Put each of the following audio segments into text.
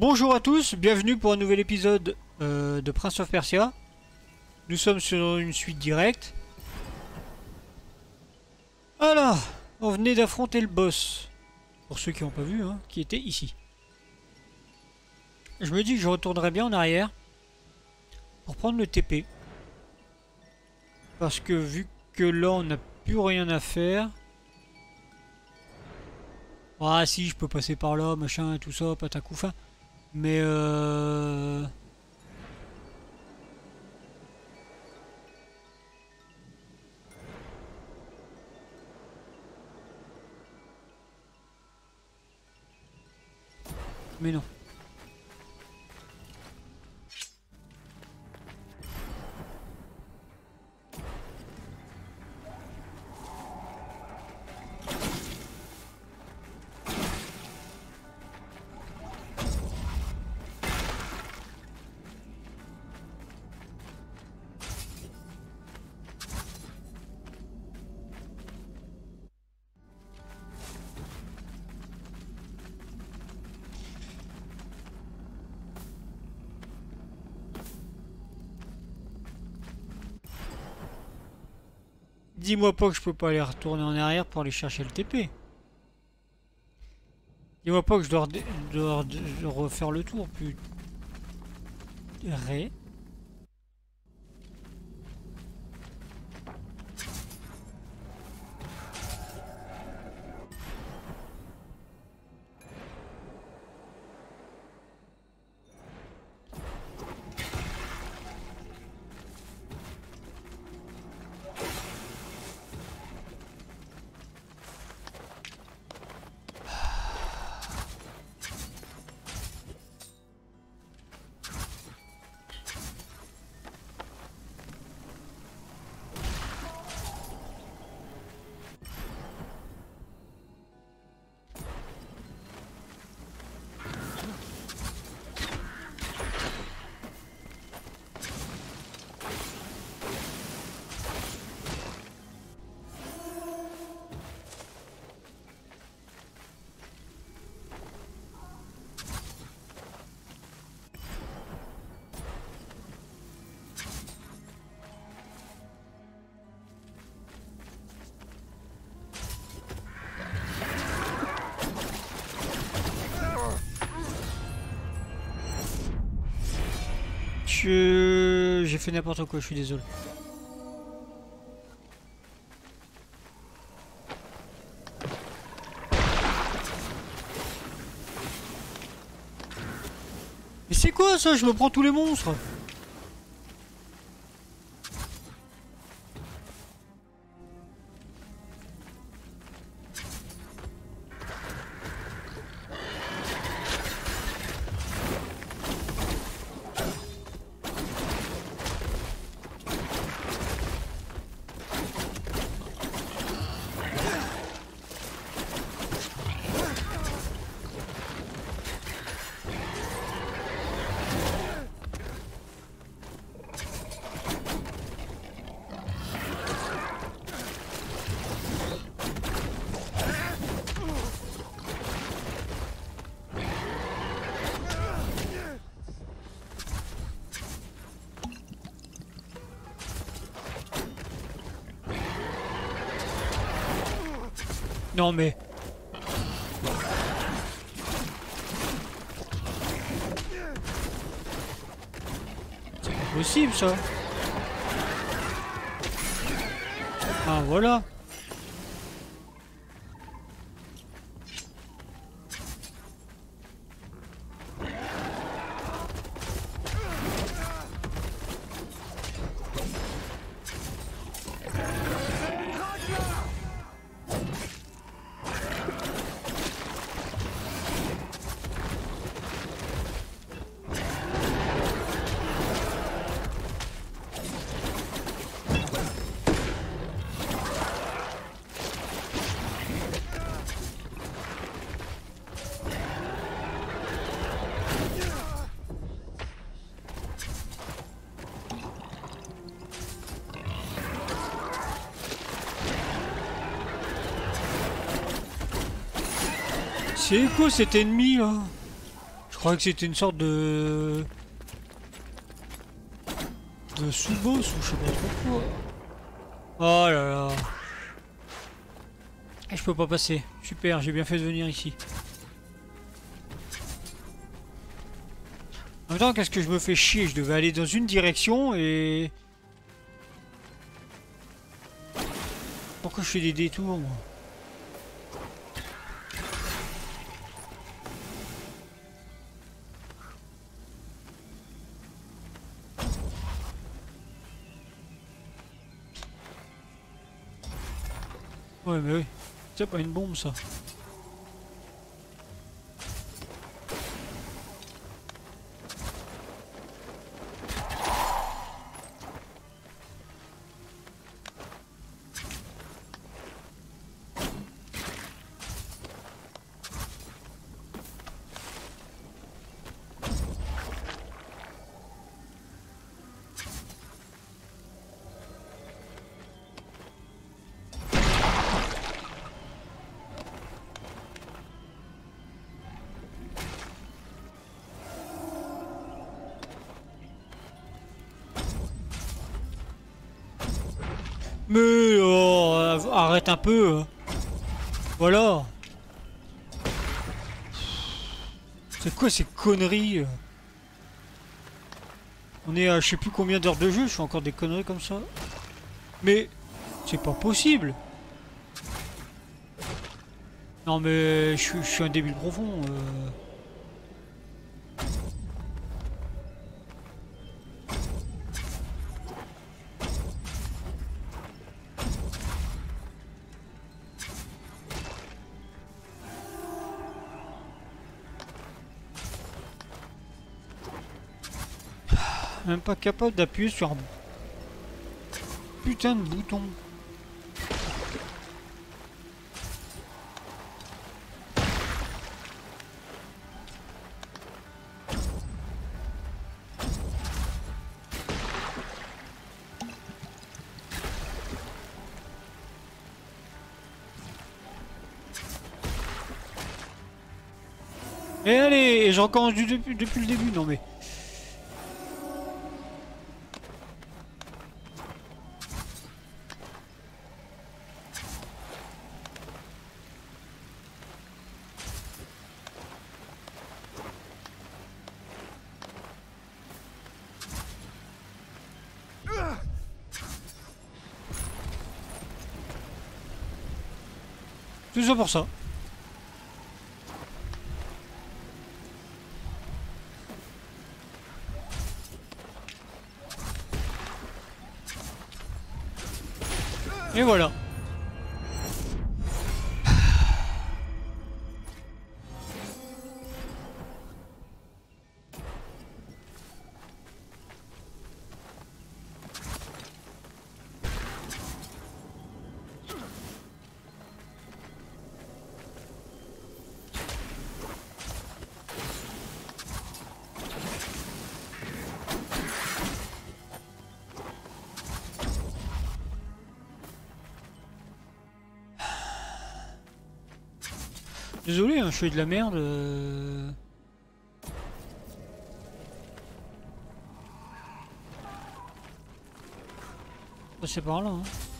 Bonjour à tous, bienvenue pour un nouvel épisode de Prince of Persia. Nous sommes sur une suite directe. Alors, on venait d'affronter le boss. Pour ceux qui n'ont pas vu, hein, qui était ici. Je me dis que je retournerai bien en arrière pour prendre le TP. Parce que vu que là on n'a plus rien à faire. Ah si, je peux passer par là, machin, tout ça, patacoufa. Mais non. Dis-moi pas que je peux pas aller retourner en arrière pour aller chercher le TP. Dis-moi pas que je dois refaire le tour. Putain. J'ai fait n'importe quoi, je suis désolé. Mais c'est quoi ça? Je me prends tous les monstres. Non mais... C'est pas possible ça. Ah voilà. C'est quoi cet ennemi là? Je croyais que c'était une sorte de sous-boss ou je sais pas trop quoi. Oh là là. Et je peux pas passer. Super, j'ai bien fait de venir ici. En même temps, qu'est-ce que je me fais chier? Je devais aller dans une direction et... Pourquoi je fais des détours, moi? Ouais, mais oui. C'est pas une bombe, ça. Mais oh, arrête un peu. Voilà. C'est quoi ces conneries? On est à je sais plus combien d'heures de jeu, je fais encore des conneries comme ça. Mais c'est pas possible. Non mais je suis un débile profond. Même pas capable d'appuyer sur un putain de bouton. Et allez, et je recommence depuis le début, non mais... Tout ça pour ça. Et voilà. Désolé, hein, je fais de la merde. C'est par là. Hein.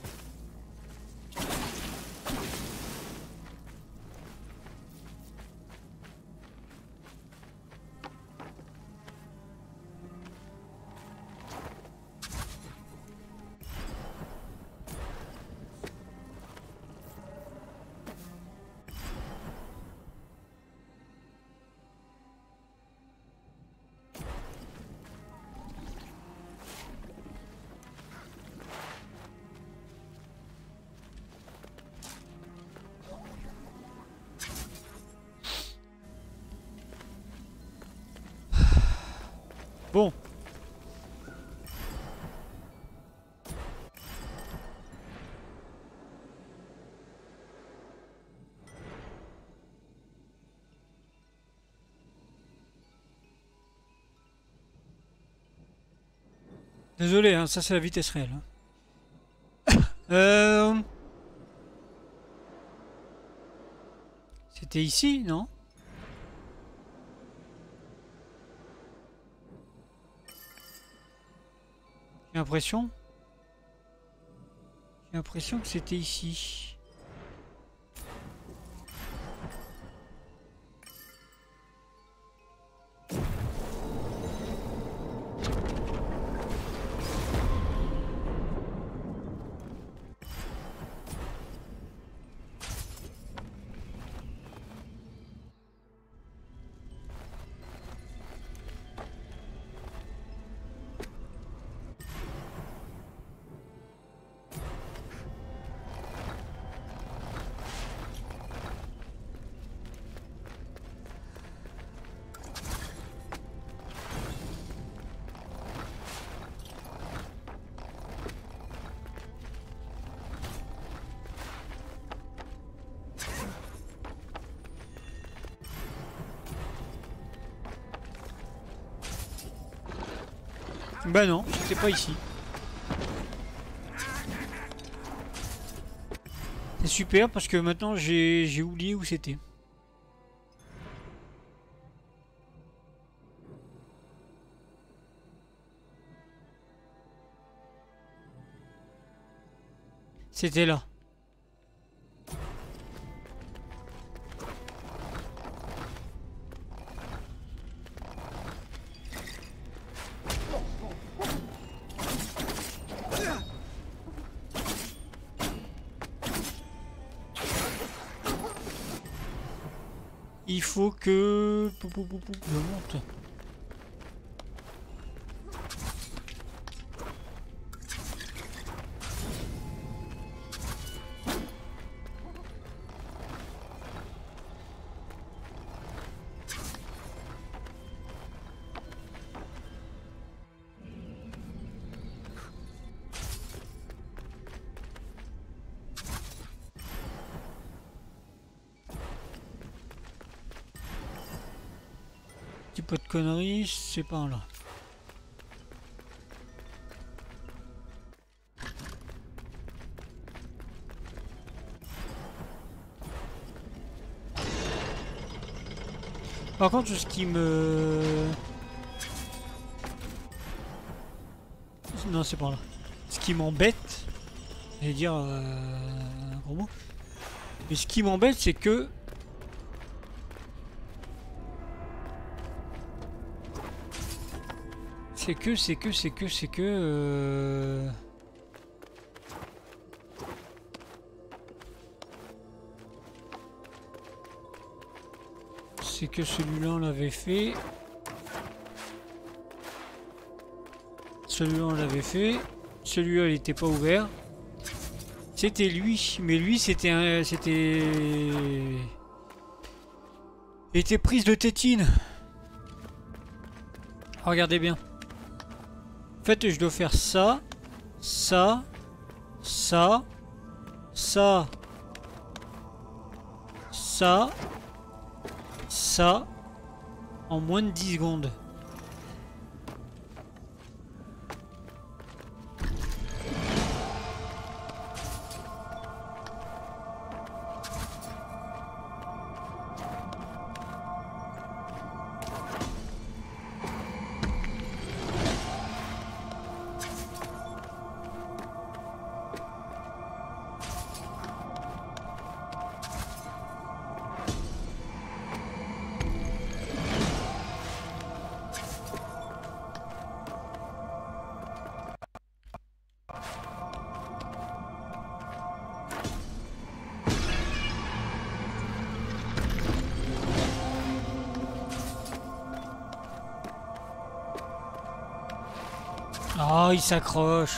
Bon. Désolé, hein, ça c'est la vitesse réelle. Hein. C'était ici, non? l'impression. J'ai l'impression que c'était ici. Bah non, c'était pas ici. C'est super parce que maintenant j'ai oublié où c'était. C'était là. Il faut que... je monte. Petit peu de conneries, c'est pas là. Par contre, ce qui me... Non, c'est pas là. Ce qui m'embête, j'allais dire un gros mot. Mais ce qui m'embête, c'est que... C'est que... C'est que celui-là on l'avait fait. Celui-là on l'avait fait. Celui-là il était pas ouvert. C'était lui, mais lui c'était un... Il était prise de tétine. Regardez bien. En fait je dois faire ça, ça, ça, ça, ça, ça, en moins de 10 secondes. Oh, il s'accroche.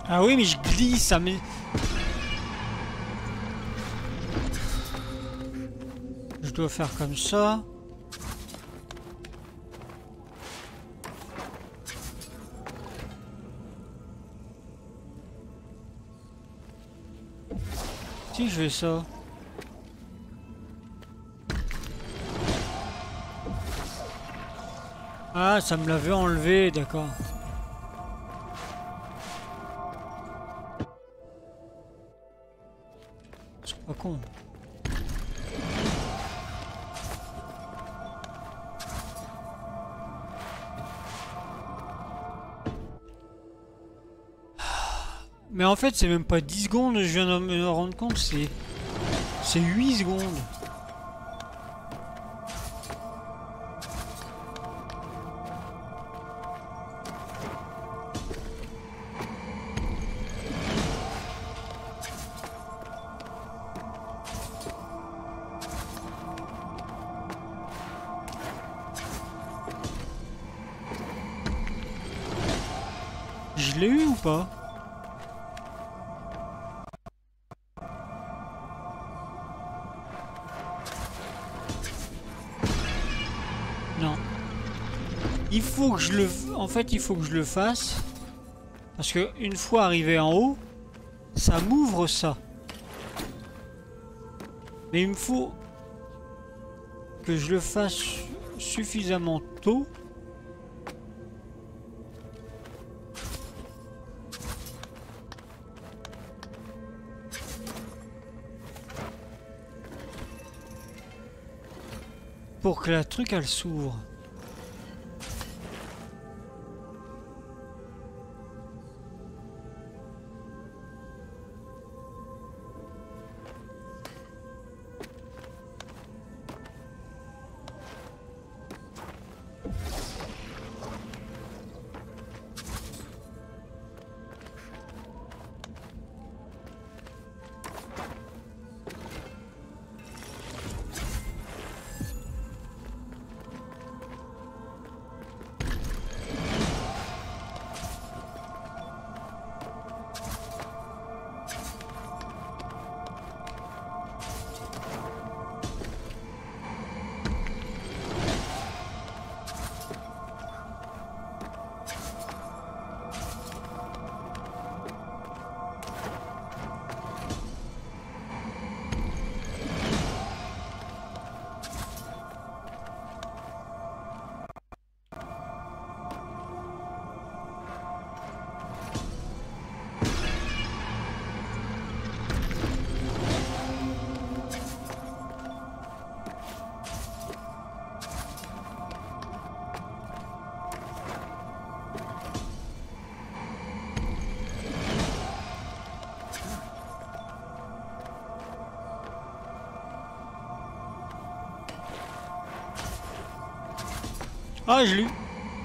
Ah oui, mais je glisse, ça mais... Je dois faire comme ça. Si je fais ça. Ah, ça me l'avait enlevé, d'accord. C'est pas con. Mais en fait, c'est même pas 10 secondes, je viens de me rendre compte, c'est 8 secondes. Je l'ai eu ou pas? Non. Il faut que je le... En fait, il faut que je le fasse. Parce que une fois arrivé en haut, ça m'ouvre ça. Mais il me faut que je le fasse suffisamment tôt. Pour que la truc elle s'ouvre. Ah, je l'ai.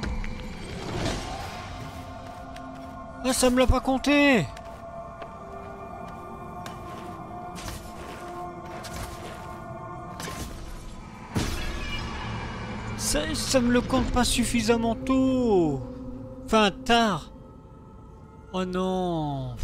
Ah, ça me l'a pas compté. Ça me le compte pas suffisamment tôt. Enfin, tard. Oh non.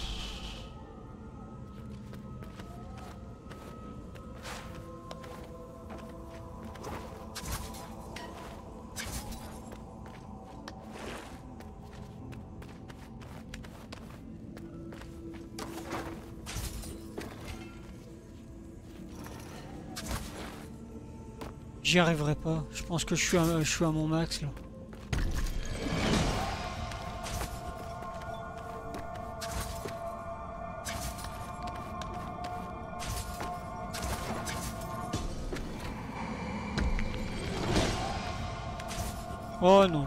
J'y arriverai pas. Je pense que je suis à mon max là. Oh non.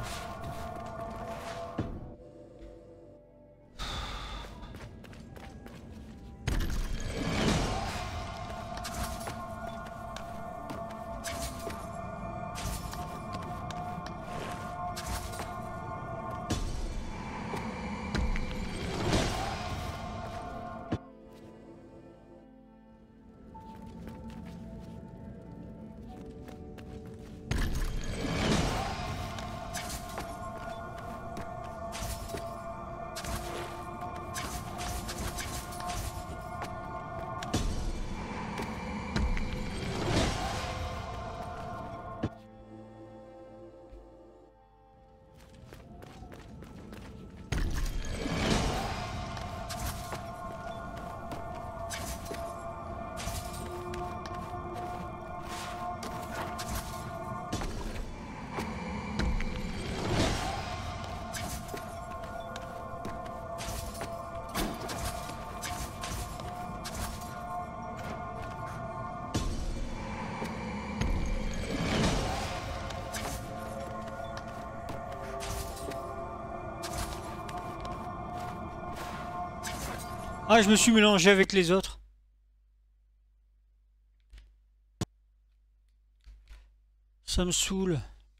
Ah, je me suis mélangé avec les autres. Ça me saoule.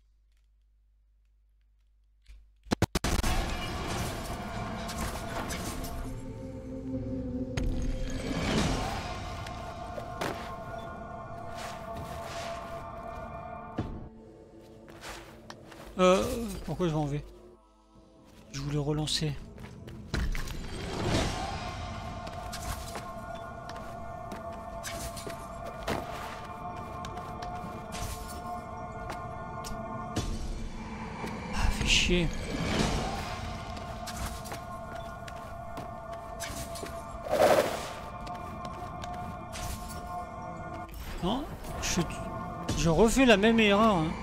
Pourquoi je m'en vais? Je voulais relancer. Ah, fait chier. Non, je refais la même erreur. Hein.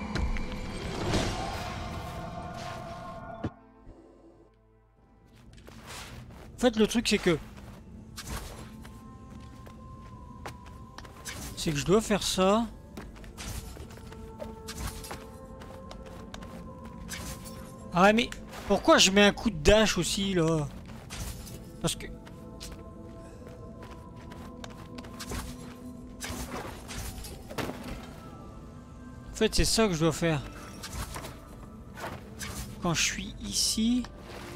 En fait, le truc, c'est que je dois faire ça. Ah mais pourquoi je mets un coup de dash aussi là? Parce que... En fait, c'est ça que je dois faire. Quand je suis ici...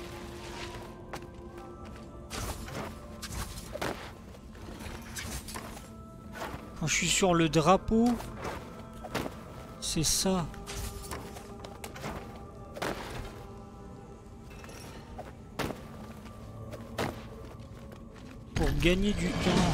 Quand je suis sur le drapeau... C'est ça. Pour gagner du temps.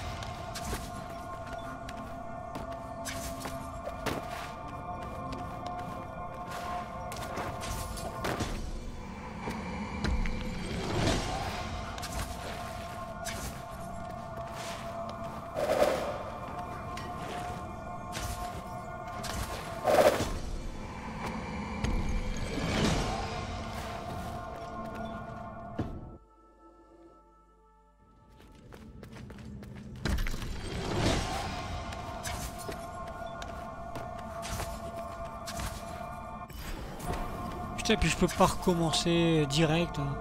Putain, puis je peux pas recommencer direct. Hein.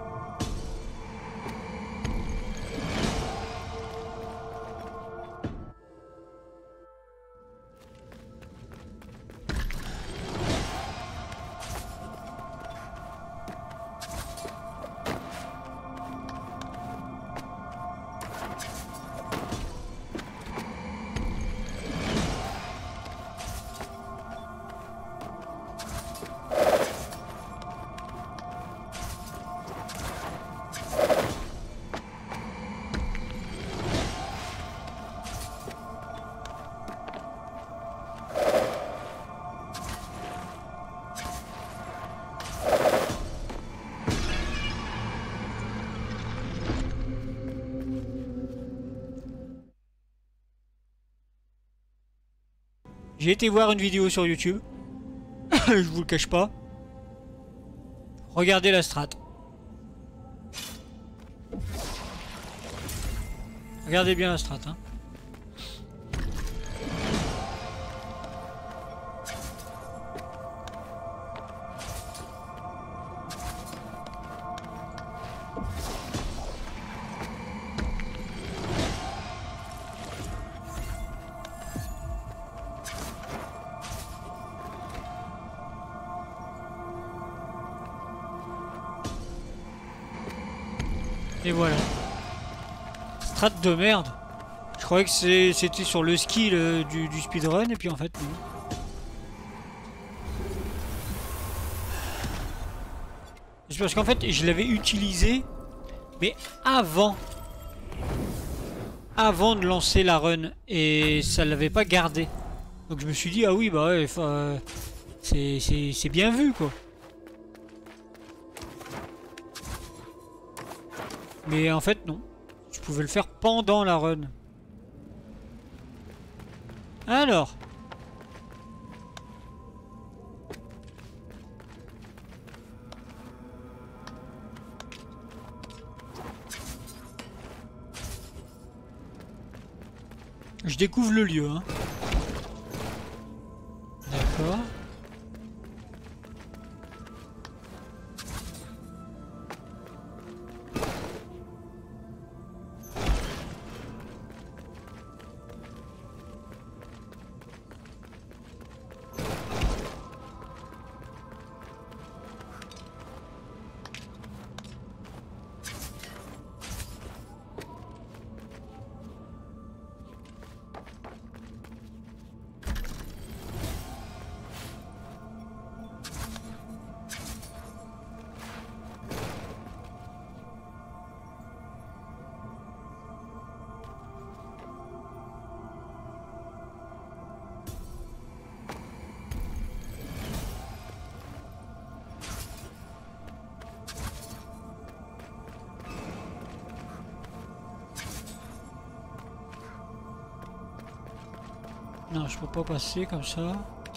J'ai été voir une vidéo sur YouTube. Je vous le cache pas. Regardez la strat. Regardez bien la strat. Hein. Et voilà. Strat de merde. Je croyais que c'était sur le skill du speedrun et puis en fait non. C'est parce qu'en fait je l'avais utilisé mais avant de lancer la run et ça l'avait pas gardé. Donc je me suis dit ah oui bah ouais c'est bien vu quoi. Mais en fait, non. Je pouvais le faire pendant la run. Alors. Je découvre le lieu. Hein. D'accord. Non, je peux pas passer comme ça.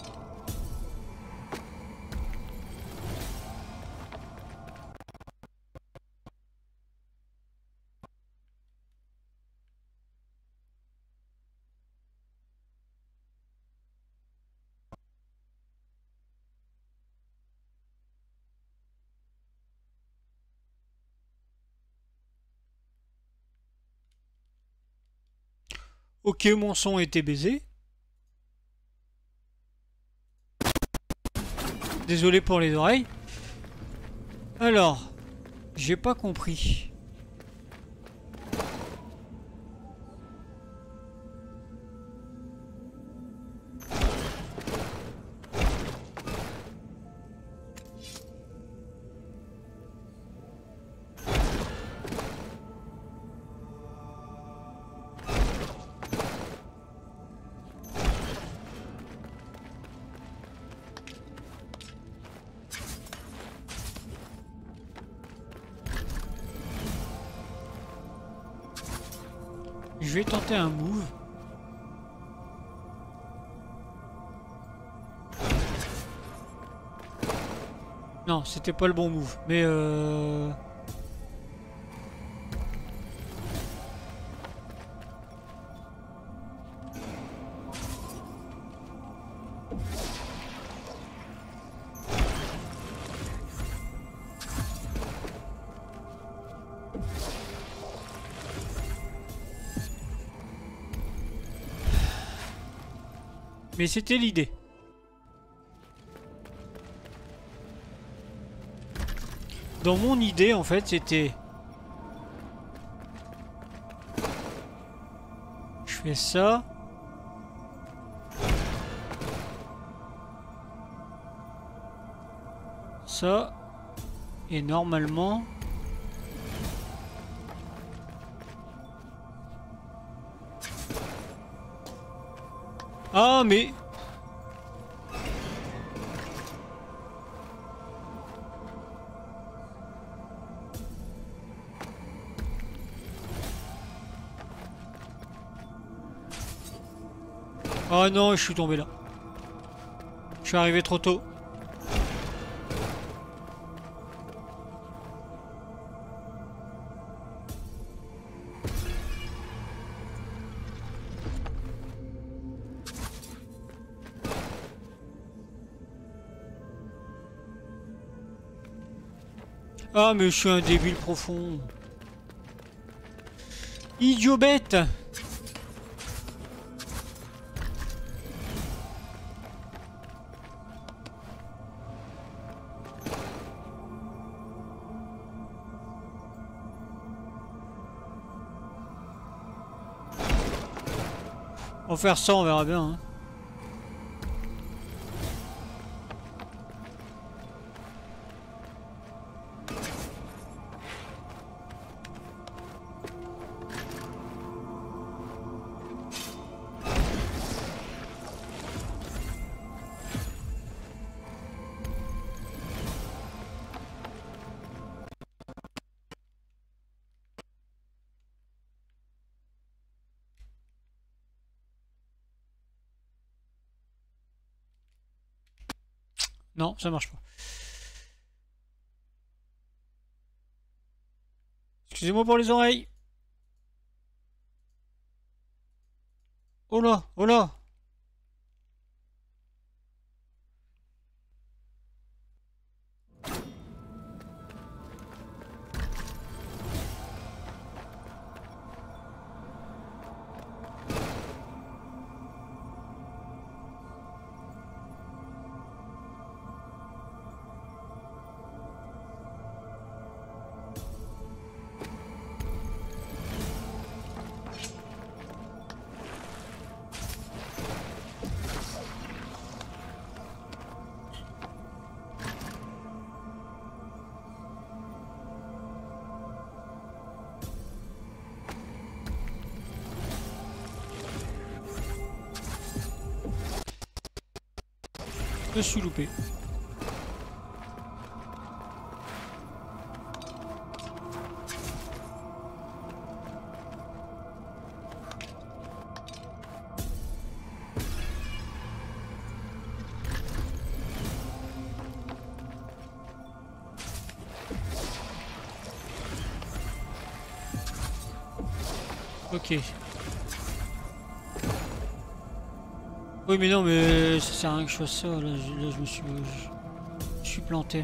Ok, mon son était baisé. Désolé pour les oreilles. Alors, j'ai pas compris. Je vais tenter un move. Non, c'était pas le bon move, mais c'était l'idée. Dans mon idée, en fait, c'était... Je fais ça. Ça. Et normalement... Ah, mais... Oh non, je suis tombé là. Je suis arrivé trop tôt. Ah, mais je suis un débile profond. Idiot bête. On va faire ça, on verra bien. Hein. Non, ça marche pas. Excusez-moi pour les oreilles. Oh là, oh là. Je suis loupé. Ok. Oui mais non mais ça sert à rien que je fasse ça, là je suis planté.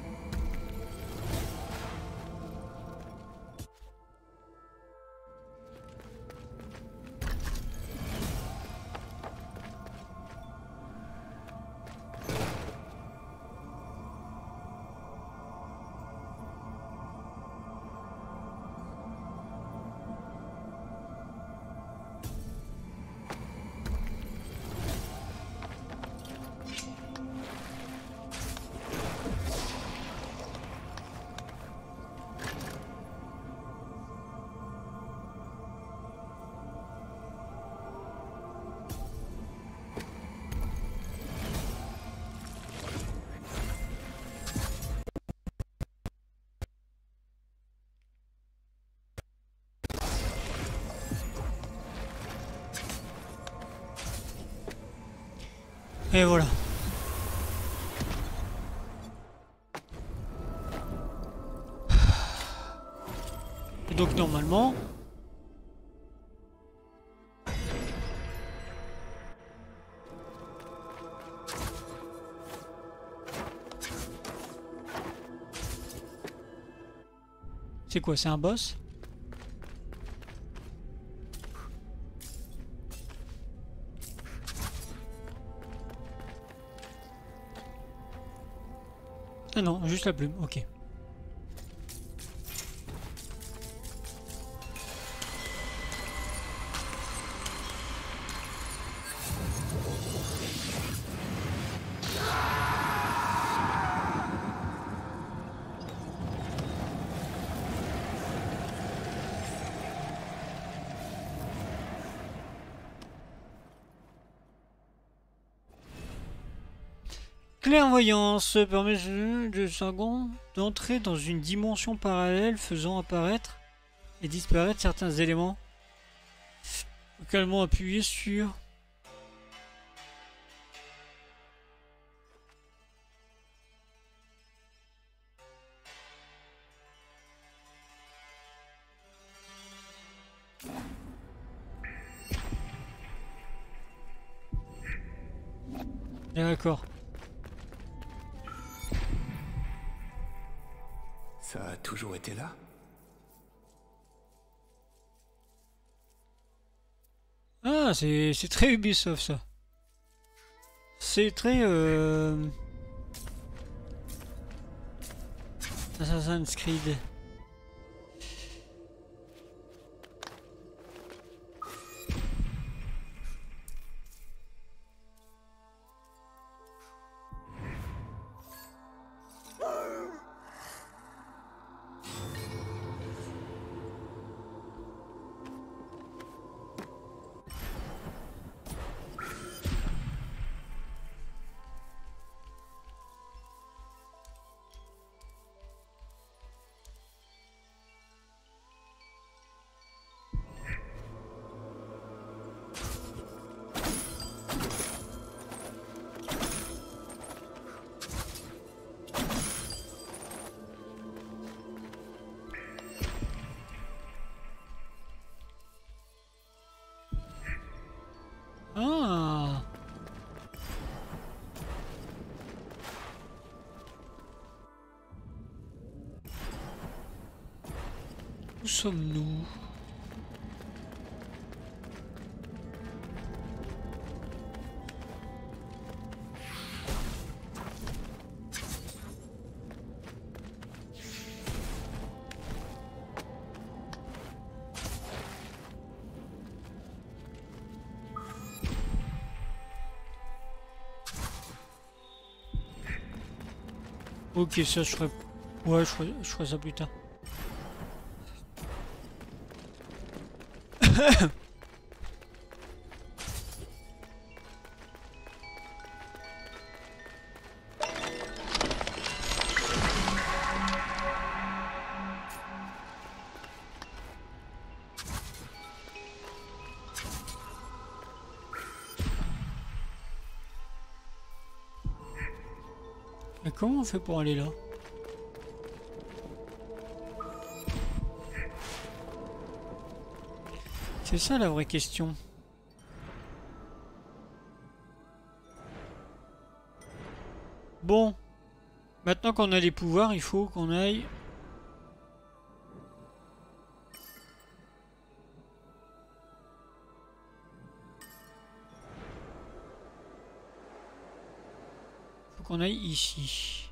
Et voilà. Et donc normalement... C'est quoi, c'est un boss? Ah non, juste la plume, ok. Clairvoyance permet de second d'entrer dans une dimension parallèle faisant apparaître et disparaître certains éléments. Localement appuyé sur... D'accord. Ça a toujours été là? Ah, c'est très Ubisoft ça. C'est très... Assassin's Creed. Ah. Où sommes-nous? Ok, ça je ferai... Ouais, je ferai ça plus tard. Mais comment on fait pour aller là? C'est ça la vraie question. Bon. Maintenant qu'on a les pouvoirs, il faut qu'on aille... Faut qu'on aille ici.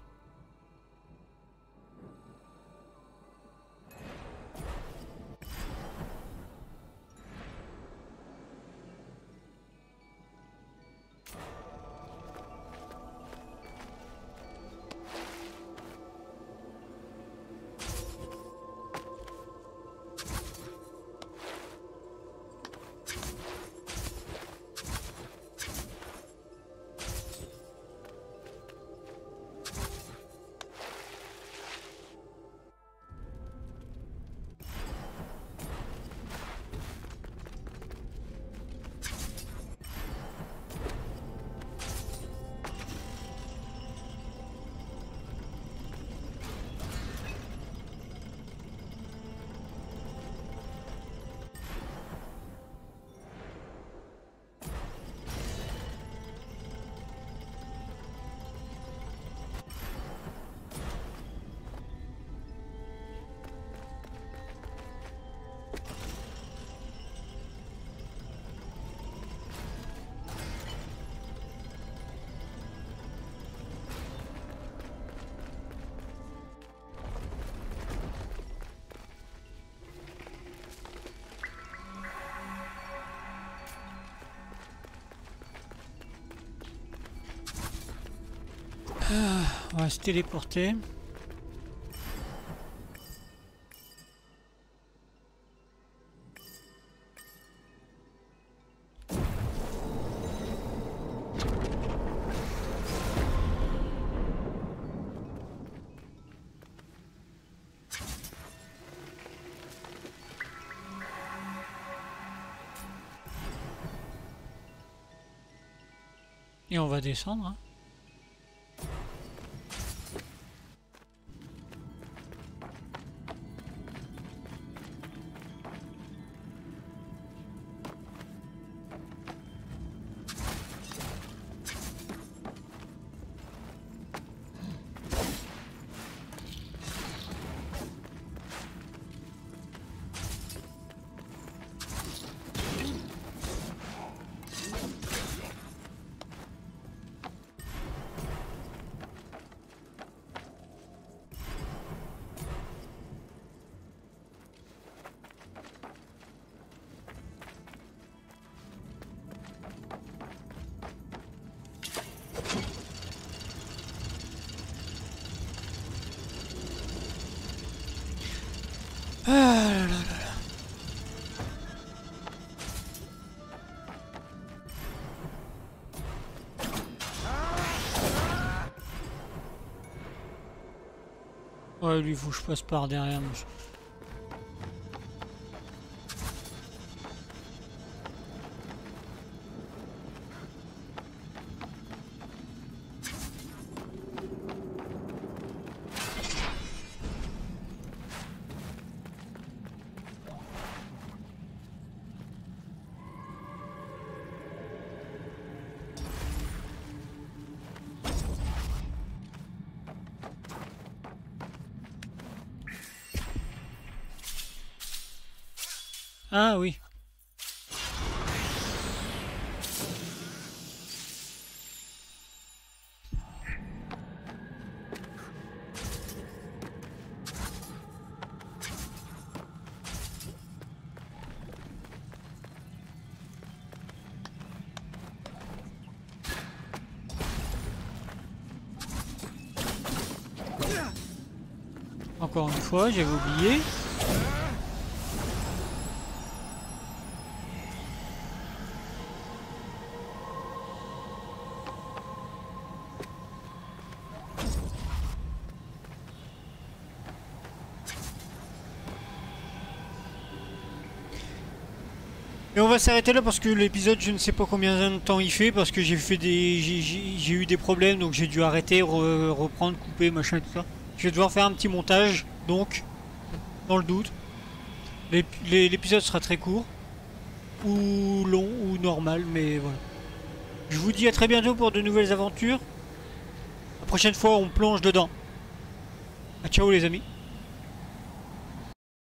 On va se téléporter. Et on va descendre. Hein. Ah là là là là. Ouais, lui, faut que je passe par derrière. Mais... Ah oui. Encore une fois, j'avais oublié. Et on va s'arrêter là parce que l'épisode, je ne sais pas combien de temps il fait, parce que j'ai fait des, j'ai eu des problèmes, donc j'ai dû arrêter, reprendre, couper, machin, tout ça. Je vais devoir faire un petit montage, donc, dans le doute. L'épisode sera très court. ou long ou normal, mais voilà. Je vous dis à très bientôt pour de nouvelles aventures. La prochaine fois, on plonge dedans. Ah, ciao les amis.